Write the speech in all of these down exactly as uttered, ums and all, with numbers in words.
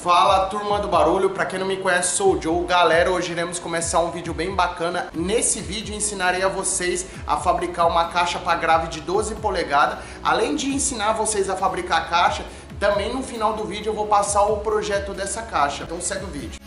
Fala, turma do barulho, pra quem não me conhece, sou o Joe. Galera, hoje iremos começar um vídeo bem bacana. Nesse vídeo ensinarei a vocês a fabricar uma caixa para grave de doze polegadas. Além de ensinar vocês a fabricar a caixa, também no final do vídeo eu vou passar o projeto dessa caixa. Então segue o vídeo.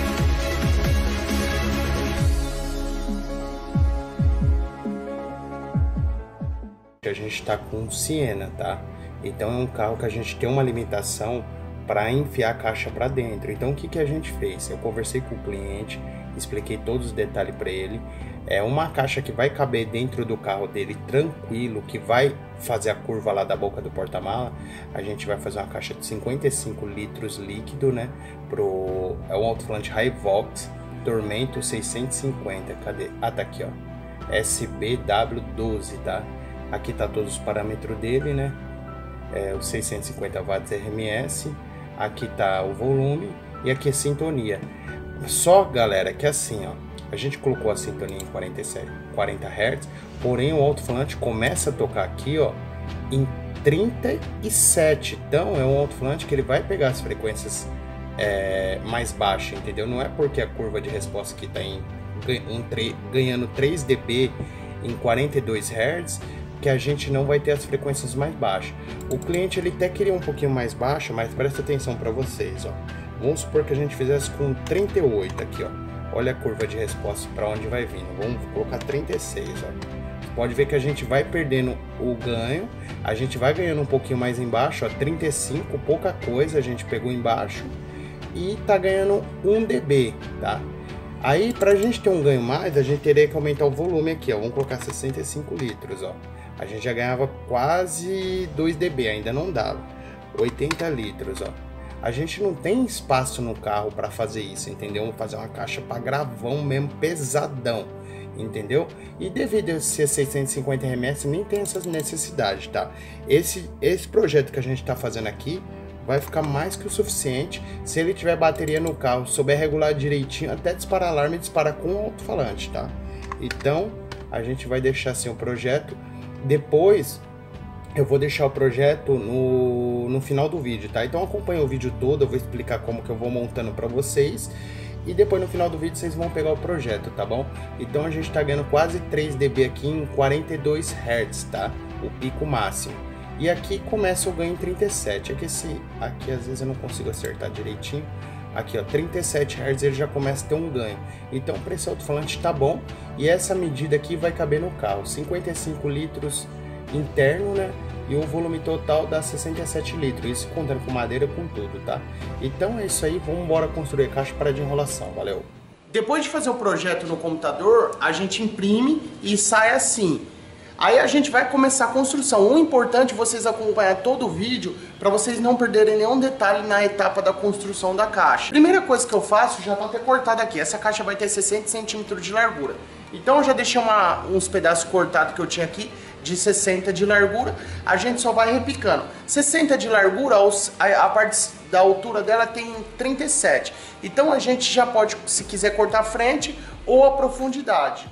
A gente está com o Siena, tá? Então é um carro que a gente tem uma limitação para enfiar a caixa para dentro. Então o que que a gente fez? Eu conversei com o cliente, expliquei todos os detalhes para ele. É uma caixa que vai caber dentro do carro dele tranquilo, que vai fazer a curva lá da boca do porta-mala. A gente vai fazer uma caixa de cinquenta e cinco litros líquido, né? Pro é um alto-falante Hivox Tormento seiscentos e cinquenta. Cadê? Ah, tá aqui, ó. S B W doze, tá? Aqui tá todos os parâmetros dele, né? É, os seiscentos e cinquenta watts R M S. Aqui tá o volume e aqui a sintonia. Só, galera, que assim, ó, a gente colocou a sintonia em quarenta e sete, quarenta hertz, porém o alto-falante começa a tocar aqui, ó, em trinta e sete. Então é um alto-falante que ele vai pegar as frequências é, mais baixas, entendeu? Não é porque a curva de resposta aqui tá em um, ganhando três decibéis em quarenta e dois hertz que a gente não vai ter as frequências mais baixas. O cliente ele até queria um pouquinho mais baixo, mas presta atenção para vocês, ó. Vamos supor que a gente fizesse com trinta e oito aqui, ó. Olha a curva de resposta para onde vai vindo. Vamos colocar trinta e seis, ó. Pode ver que a gente vai perdendo o ganho, a gente vai ganhando um pouquinho mais embaixo, ó, trinta e cinco, pouca coisa, a gente pegou embaixo e tá ganhando um decibel, tá? Aí, pra gente ter um ganho mais, a gente teria que aumentar o volume aqui, ó. Vamos colocar sessenta e cinco litros, ó. A gente já ganhava quase dois decibéis, ainda não dava. oitenta litros, ó. A gente não tem espaço no carro para fazer isso, entendeu? Vamos fazer uma caixa para gravão mesmo, pesadão, entendeu? E devido a ser seiscentos e cinquenta R M S, nem tem essas necessidades, tá? Esse, esse projeto que a gente tá fazendo aqui vai ficar mais que o suficiente. Se ele tiver bateria no carro, souber regular direitinho, até disparar alarme, dispara com o alto-falante, tá? Então, a gente vai deixar assim o projeto. Depois, eu vou deixar o projeto no, no final do vídeo, tá? Então, acompanha o vídeo todo, eu vou explicar como que eu vou montando para vocês. E depois, no final do vídeo, vocês vão pegar o projeto, tá bom? Então, a gente tá ganhando quase três decibéis aqui em quarenta e dois hertz, tá? O pico máximo. E aqui começa o ganho em trinta e sete. Aqui, esse, aqui às vezes eu não consigo acertar direitinho. Aqui, ó, trinta e sete hertz ele já começa a ter um ganho. Então, para esse alto-falante tá bom. E essa medida aqui vai caber no carro. cinquenta e cinco litros interno, né? E o volume total dá sessenta e sete litros. Isso contando com madeira, com tudo, tá? Então é isso aí. Vamos embora construir a caixa para de enrolação. Valeu! Depois de fazer o projeto no computador, a gente imprime e sai assim. Aí a gente vai começar a construção. O importante é vocês acompanhar todo o vídeo para vocês não perderem nenhum detalhe na etapa da construção da caixa. Primeira coisa que eu faço, já tá até cortado aqui. Essa caixa vai ter sessenta centímetros de largura. Então eu já deixei uma, uns pedaços cortados que eu tinha aqui de sessenta de largura. A gente só vai repicando. sessenta de largura, a parte da altura dela tem trinta e sete. Então a gente já pode, se quiser, cortar a frente ou a profundidade.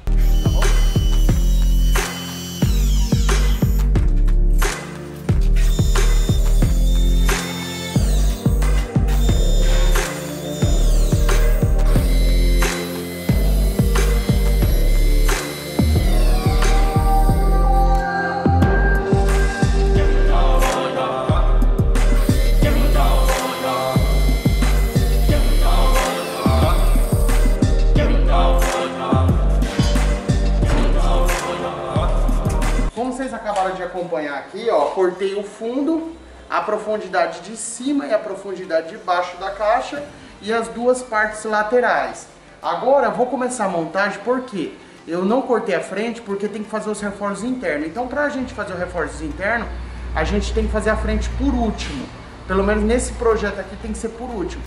Acabaram de acompanhar aqui, ó, cortei o fundo, a profundidade de cima e a profundidade de baixo da caixa e as duas partes laterais. Agora eu vou começar a montagem, porque eu não cortei a frente, porque tem que fazer os reforços internos. Então, para a gente fazer os reforços internos, a gente tem que fazer a frente por último. Pelo menos nesse projeto aqui tem que ser por último.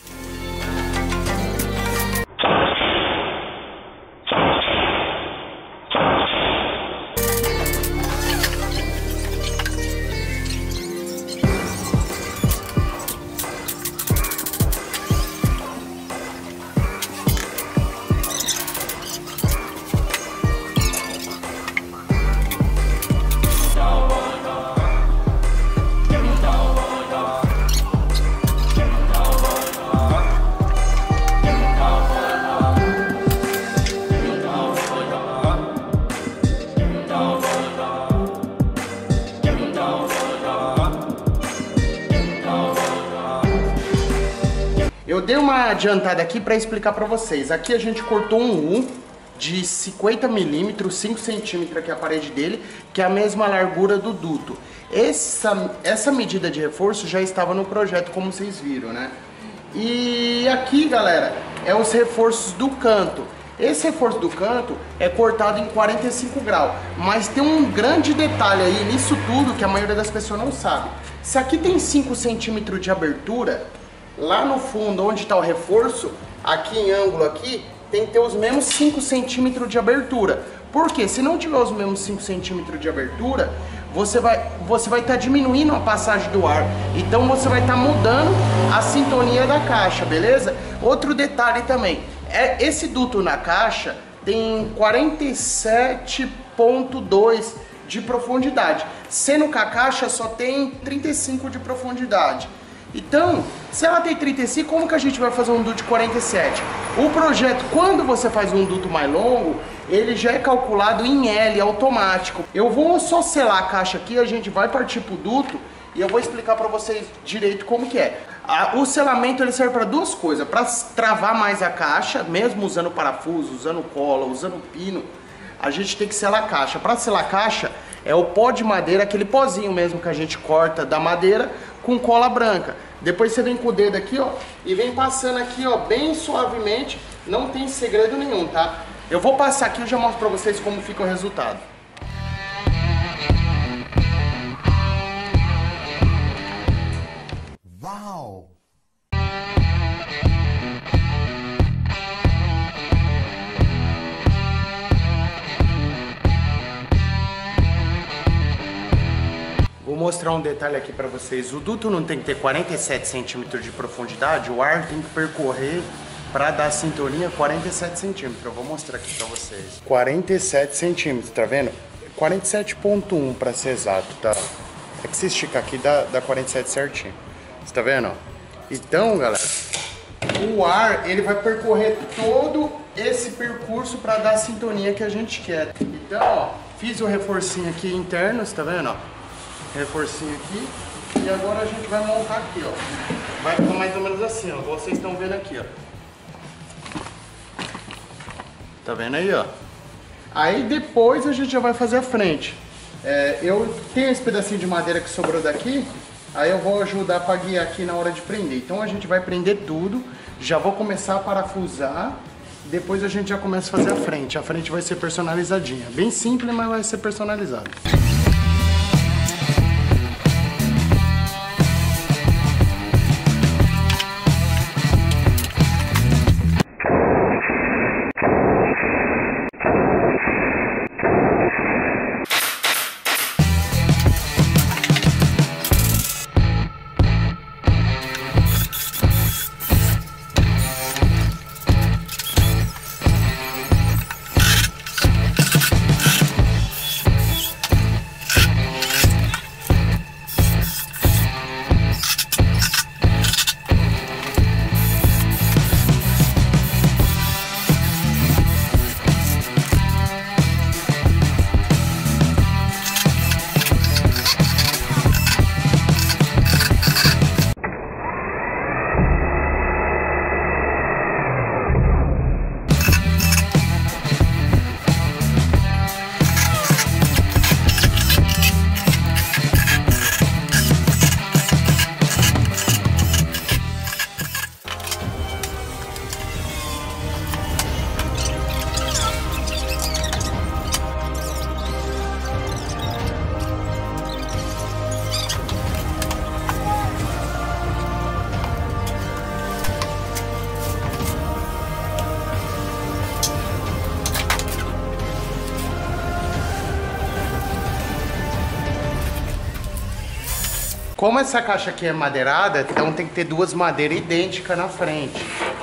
eu dei uma adiantada aqui para explicar para vocês. Aqui a gente cortou um U de cinquenta milímetros, cinco centímetros aqui a parede dele, que é a mesma largura do duto. Essa, essa medida de reforço já estava no projeto, como vocês viram, né? E aqui, galera, é os reforços do canto. Esse reforço do canto é cortado em quarenta e cinco graus, mas tem um grande detalhe aí nisso tudo que a maioria das pessoas não sabe. Se aqui tem cinco centímetros de abertura, lá no fundo onde está o reforço, aqui em ângulo aqui, tem que ter os mesmos cinco centímetros de abertura. Por quê? Se não tiver os mesmos cinco centímetros de abertura, você vai você vai estar tá diminuindo a passagem do ar. Então você vai estar tá mudando a sintonia da caixa, beleza? Outro detalhe também, é esse duto na caixa tem quarenta e sete ponto dois de profundidade, sendo que a caixa só tem trinta e cinco de profundidade. Então, se ela tem trinta e cinco, como que a gente vai fazer um duto de quarenta e sete? O projeto, quando você faz um duto mais longo, ele já é calculado em L, automático. Eu vou só selar a caixa aqui, a gente vai partir pro duto e eu vou explicar para vocês direito como que é. O selamento ele serve para duas coisas, para travar mais a caixa, mesmo usando parafuso, usando cola, usando pino, a gente tem que selar a caixa. Para selar a caixa, é o pó de madeira, aquele pozinho mesmo que a gente corta da madeira, com cola branca. Depois você vem com o dedo aqui, ó, e vem passando aqui, ó, bem suavemente. Não tem segredo nenhum, tá? Eu vou passar aqui e já mostro pra vocês como fica o resultado. Uau! Vou mostrar um detalhe aqui para vocês. O duto não tem que ter quarenta e sete centímetros de profundidade, o ar tem que percorrer para dar sintonia quarenta e sete centímetros. Eu vou mostrar aqui para vocês. quarenta e sete centímetros, tá vendo? quarenta e sete ponto um para ser exato, tá? É que se esticar aqui dá, dá quarenta e sete certinho. Você tá vendo? Então, galera, o ar ele vai percorrer todo esse percurso para dar a sintonia que a gente quer. Então, ó, fiz o reforcinho aqui interno, você tá vendo? Ó? Reforcinho aqui, e agora a gente vai montar aqui, ó. Vai ficar mais ou menos assim, ó. Vocês estão vendo aqui, ó. Tá vendo aí, ó? Aí depois a gente já vai fazer a frente. É, eu tenho esse pedacinho de madeira que sobrou daqui, aí eu vou ajudar para guiar aqui na hora de prender. Então a gente vai prender tudo, já vou começar a parafusar, depois a gente já começa a fazer a frente. A frente vai ser personalizadinha, bem simples, mas vai ser personalizada. Como essa caixa aqui é madeirada, então tem que ter duas madeiras idênticas na frente.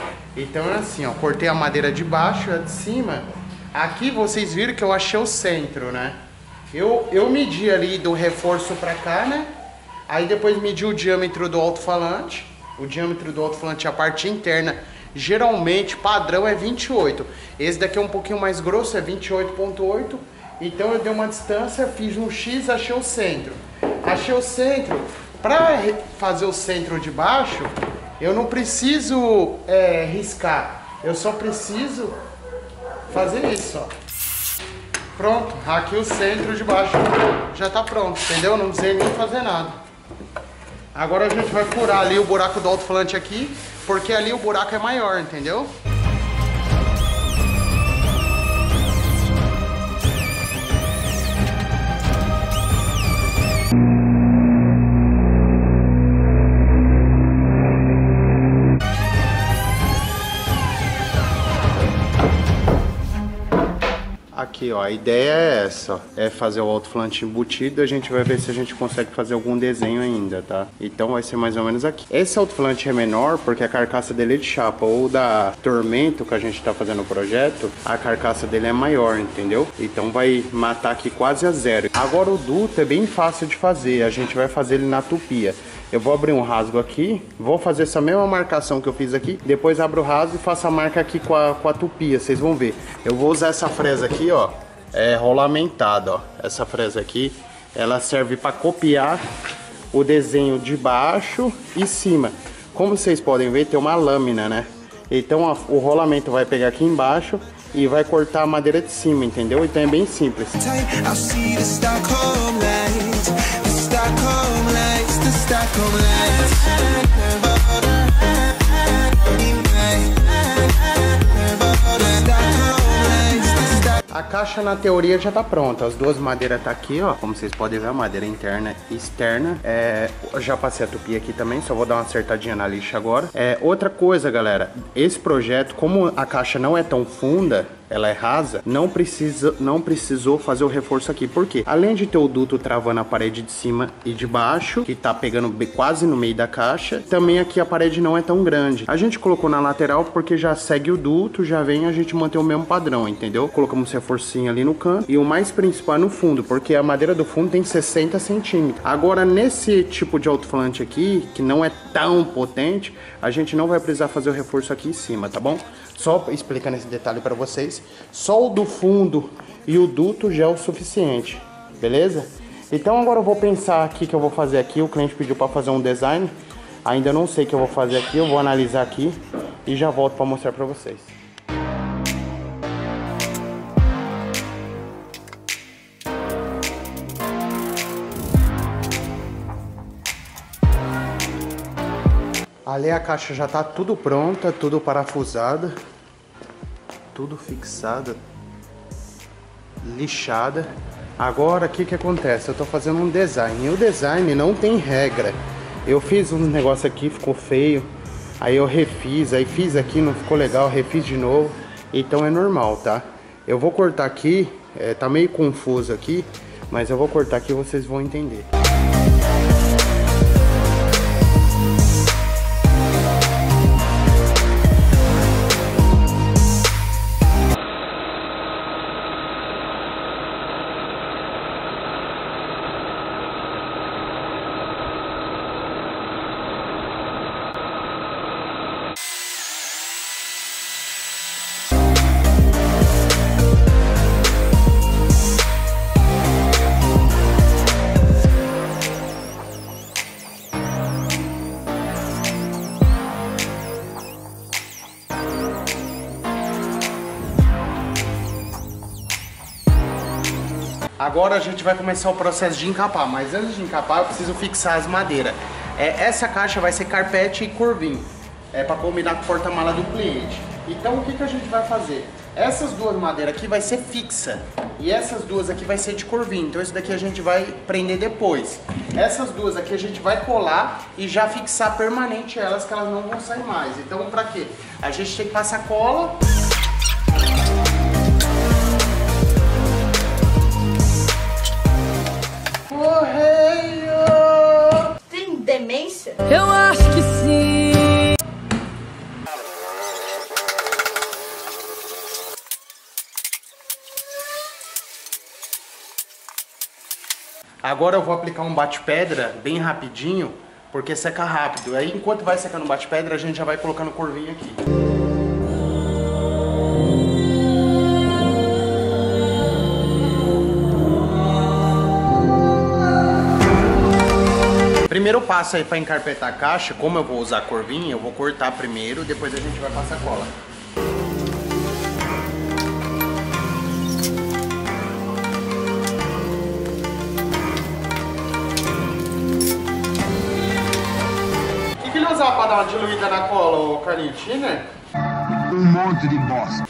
Então é assim, ó, cortei a madeira de baixo e a de cima. Aqui vocês viram que eu achei o centro, né? Eu, eu medi ali do reforço pra cá, né? Aí depois medi o diâmetro do alto-falante. O diâmetro do alto-falante, a parte interna, geralmente padrão é vinte e oito. Esse daqui é um pouquinho mais grosso, é vinte e oito ponto oito. Então eu dei uma distância, fiz um X, achei o centro. Achei o centro. Para fazer o centro de baixo, Eu não preciso é, riscar, eu só preciso fazer isso, ó. Pronto, aqui o centro de baixo já tá pronto, entendeu? Não precisei nem fazer nada. Agora a gente vai furar ali o buraco do alto-falante aqui, porque ali o buraco é maior, entendeu? Aqui, ó, a ideia é essa, ó, é fazer o alto-falante embutido. A gente vai ver se a gente consegue fazer algum desenho ainda, tá? Então vai ser mais ou menos aqui. Esse alto-falante é menor porque a carcaça dele é de chapa, ou da Tormento, que a gente tá fazendo o projeto, a carcaça dele é maior, entendeu? Então vai matar aqui quase a zero. Agora o duto é bem fácil de fazer, a gente vai fazer ele na tupia. Eu vou abrir um rasgo aqui, vou fazer essa mesma marcação que eu fiz aqui, depois abro o rasgo e faço a marca aqui com a, com a tupia, vocês vão ver. Eu vou usar essa fresa aqui, ó, é rolamentada, ó. Essa fresa aqui, ela serve para copiar o desenho de baixo e cima. Como vocês podem ver, tem uma lâmina, né? Então ó, o rolamento vai pegar aqui embaixo e vai cortar a madeira de cima, entendeu? Então é bem simples. A caixa na teoria já tá pronta, as duas madeiras tá aqui, ó, como vocês podem ver, a madeira interna e externa. É, já passei a tupia aqui também, só vou dar uma acertadinha na lixa agora. É, outra coisa, galera, esse projeto, como a caixa não é tão funda, ela é rasa, não, precisa, não precisou fazer o reforço aqui. Por quê? Além de ter o duto travando a parede de cima e de baixo, que tá pegando quase no meio da caixa, também aqui a parede não é tão grande. A gente colocou na lateral porque já segue o duto, já vem a gente manter o mesmo padrão, entendeu? Colocamos um reforcinho ali no canto e o mais principal é no fundo, porque a madeira do fundo tem sessenta centímetros. Agora, nesse tipo de alto-falante aqui, que não é tão potente, a gente não vai precisar fazer o reforço aqui em cima, tá bom? Só explicando esse detalhe para vocês, só o do fundo e o duto já é o suficiente, beleza? Então agora eu vou pensar aqui que eu vou fazer aqui, o cliente pediu para fazer um design, ainda não sei o que eu vou fazer aqui, eu vou analisar aqui e já volto para mostrar para vocês. Ali a caixa já tá tudo pronta, tudo parafusada, tudo fixada, lixada. Agora o que que acontece? Eu tô fazendo um design, e o design não tem regra. Eu fiz um negócio aqui, ficou feio, aí eu refiz, aí fiz aqui, não ficou legal, refiz de novo. Então é normal, tá? Eu vou cortar aqui, é, tá meio confuso aqui, mas eu vou cortar aqui e vocês vão entender. Agora a gente vai começar o processo de encapar, mas antes de encapar eu preciso fixar as madeiras. É, essa caixa vai ser carpete e curvinho, é para combinar com o porta-mala do cliente. Então o que, que a gente vai fazer? Essas duas madeiras aqui vai ser fixa e essas duas aqui vai ser de curvinho, então isso daqui a gente vai prender depois. Essas duas aqui a gente vai colar e já fixar permanente elas, que elas não vão sair mais. Então para quê? A gente tem que passar cola. Correio! Tem demência? Eu acho que sim. Agora eu vou aplicar um bate-pedra bem rapidinho, porque seca rápido. Aí enquanto vai secando o bate-pedra, a gente já vai colocando curvinho aqui. Primeiro passo aí para encarpetar a caixa, como eu vou usar corvinha, eu vou cortar primeiro, depois a gente vai passar cola. O que, que ele usava para dar uma diluída na cola, ô Carlinhos? Thinner? Um monte de bosta.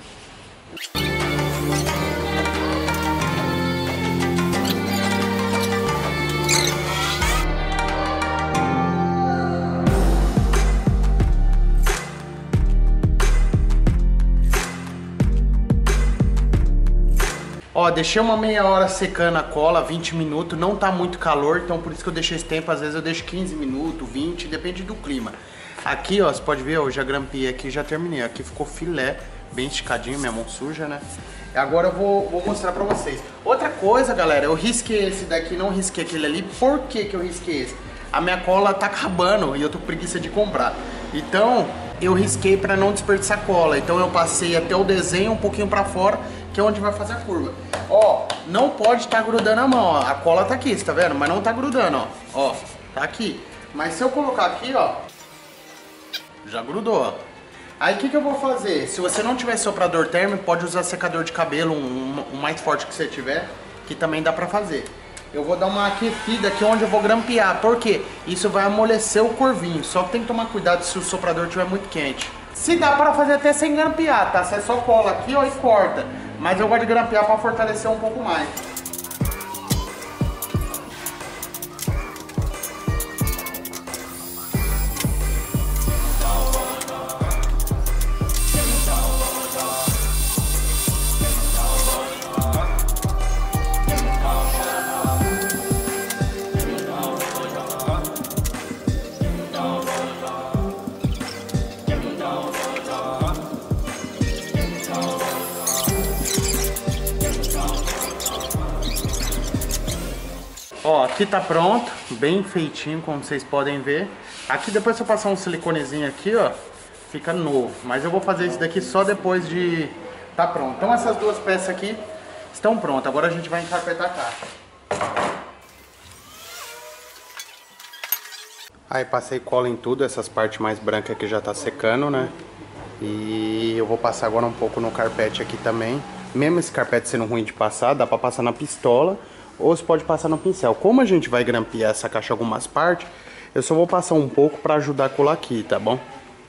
Ó, deixei uma meia hora secando a cola, vinte minutos, não tá muito calor, então por isso que eu deixei esse tempo, às vezes eu deixo quinze minutos, vinte, depende do clima. Aqui, ó, você pode ver, ó, eu já grampeei aqui, já terminei. Aqui ficou filé, bem esticadinho, minha mão suja, né? Agora eu vou, vou mostrar pra vocês. Outra coisa, galera, eu risquei esse daqui, não risquei aquele ali. Por que que eu risquei esse? A minha cola tá acabando e eu tô com preguiça de comprar. Então, eu risquei pra não desperdiçar cola. Então eu passei até o desenho um pouquinho pra fora, que é onde vai fazer a curva. Ó, não pode estar tá grudando a mão, ó. A cola tá aqui, você tá vendo? Mas não tá grudando, ó. Ó, tá aqui. Mas se eu colocar aqui, ó, já grudou, ó. Aí o que, que eu vou fazer? Se você não tiver soprador térmico, pode usar secador de cabelo, um, um mais forte que você tiver, que também dá pra fazer. Eu vou dar uma aquecida aqui onde eu vou grampear, porque isso vai amolecer o corvinho. Só que tem que tomar cuidado se o soprador estiver muito quente. Se dá pra fazer até sem grampear, tá? Você só cola aqui, ó, e corta. Mas eu gosto de grampear pra fortalecer um pouco mais. Ó, aqui tá pronto, bem feitinho, como vocês podem ver. Aqui depois se eu passar um siliconezinho aqui, ó, fica novo. Mas eu vou fazer isso daqui só depois de tá pronto. Então essas duas peças aqui estão prontas. Agora a gente vai encarpetar a caixa. Aí passei cola em tudo, essas partes mais brancas aqui já tá secando, né? E eu vou passar agora um pouco no carpete aqui também. Mesmo esse carpete sendo ruim de passar, dá pra passar na pistola. Ou você pode passar no pincel. Como a gente vai grampear essa caixa algumas partes, eu só vou passar um pouco para ajudar a colar aqui, tá bom?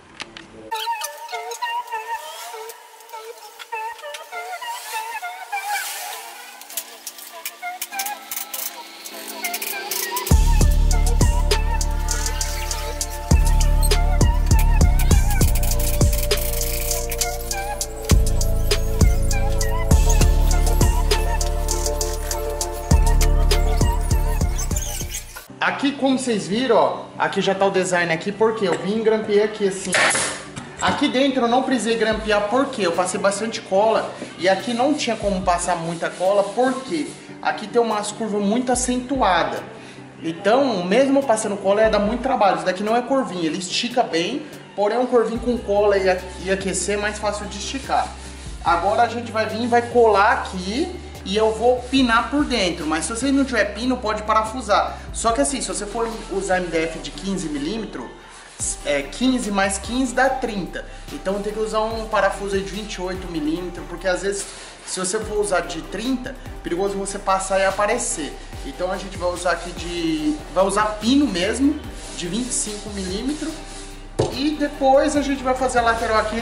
Aqui, como vocês viram, ó, aqui já tá o design aqui, porque eu vim e grampeei aqui assim. Aqui dentro eu não precisei grampear, porque eu passei bastante cola e aqui não tinha como passar muita cola, porque aqui tem umas curvas muito acentuadas. Então, mesmo passando cola, ia dar muito trabalho. Isso daqui não é corvinho, ele estica bem, porém um corvinho com cola e aquecer é mais fácil de esticar. Agora a gente vai vir e vai colar aqui. E eu vou pinar por dentro, mas se você não tiver pino, pode parafusar. Só que assim, se você for usar M D F de quinze milímetros, é, quinze mais quinze dá trinta. Então tem que usar um parafuso aí de vinte e oito milímetros, porque às vezes, se você for usar de trinta, perigoso você passar e aparecer. Então a gente vai usar aqui de... vai usar pino mesmo, de vinte e cinco milímetros. E depois a gente vai fazer a lateral aqui.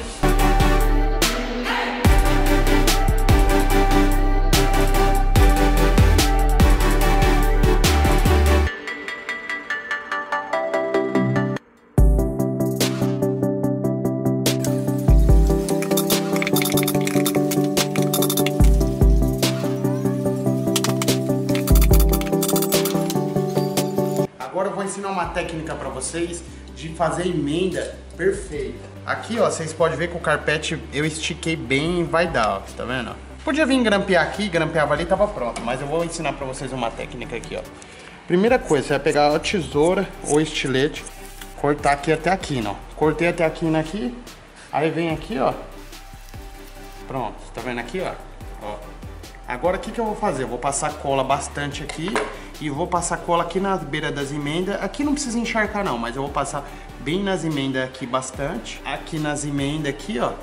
Agora eu vou ensinar uma técnica para vocês de fazer emenda perfeita. Aqui, ó, vocês podem ver que o carpete eu estiquei bem e vai dar, ó, tá vendo? Podia vir grampear aqui, grampeava ali e tava pronto, mas eu vou ensinar para vocês uma técnica aqui, ó. Primeira coisa, você vai pegar a tesoura ou estilete, cortar aqui até aqui, ó. Cortei até aqui, aqui, aí vem aqui, ó. Pronto, tá vendo aqui, ó? Ó. Agora o que que eu vou fazer? Eu vou passar cola bastante aqui e vou passar cola aqui na beira das emendas. Aqui não precisa encharcar não, mas eu vou passar bem nas emendas aqui bastante. Aqui nas emendas aqui, ó.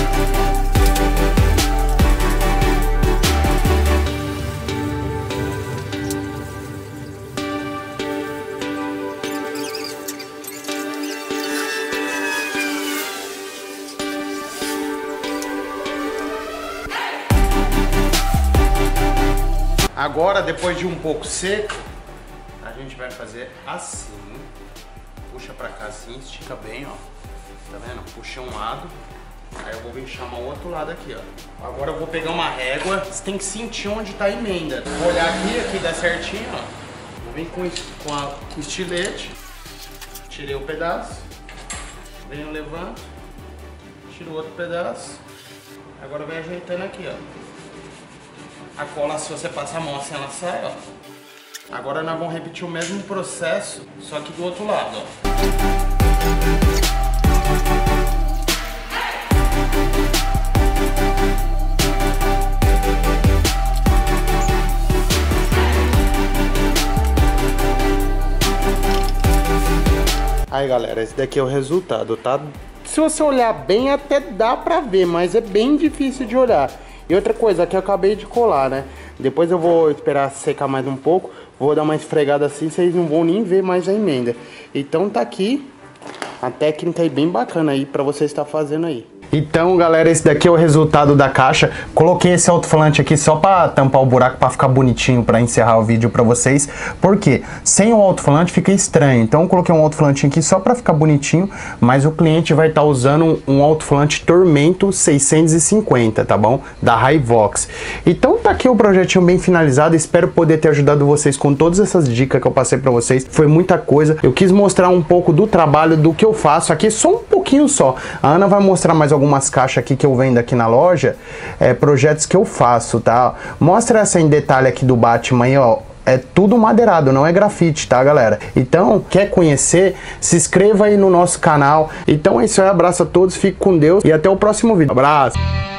Agora, depois de um pouco seco, a gente vai fazer assim. Puxa pra cá assim, estica bem, ó. Tá vendo? Puxa um lado. Aí eu vou vir chamar o outro lado aqui, ó. Agora eu vou pegar uma régua. Você tem que sentir onde tá a emenda. Vou olhar aqui, aqui dá certinho, ó. Vou vir com, com, a, com o estilete. Tirei o pedaço. Venho, levanto. Tiro o outro pedaço. Agora vem ajeitando aqui, ó. A cola, se você passar a mão assim, ela sai, ó. Agora nós vamos repetir o mesmo processo, só que do outro lado, ó. Aí, galera, esse daqui é o resultado, tá? Se você olhar bem, até dá pra ver, mas é bem difícil de olhar. E outra coisa, aqui eu acabei de colar, né? Depois eu vou esperar secar mais um pouco. Vou dar uma esfregada assim, vocês não vão nem ver mais a emenda. Então tá aqui a técnica aí bem bacana aí pra você estar fazendo aí. Então, galera, esse daqui é o resultado da caixa. Coloquei esse alto-falante aqui só para tampar o buraco, para ficar bonitinho, para encerrar o vídeo para vocês. Porque sem o alto-falante fica estranho. Então, eu coloquei um alto-falantinho aqui só para ficar bonitinho, mas o cliente vai estar tá usando um alto-falante Tormento seiscentos e cinquenta, tá bom? Da Hivox. Então, tá aqui o projetinho bem finalizado. Espero poder ter ajudado vocês com todas essas dicas que eu passei para vocês. Foi muita coisa. Eu quis mostrar um pouco do trabalho, do que eu faço aqui, só um pouquinho só. A Ana vai mostrar mais algumas caixas aqui que eu vendo aqui na loja, é, projetos que eu faço, tá? Mostra essa em detalhe aqui do Batman aí, ó. É tudo madeirado, não é grafite, tá, galera? Então, quer conhecer? Se inscreva aí no nosso canal. Então é isso aí, abraço a todos, fique com Deus e até o próximo vídeo. Abraço!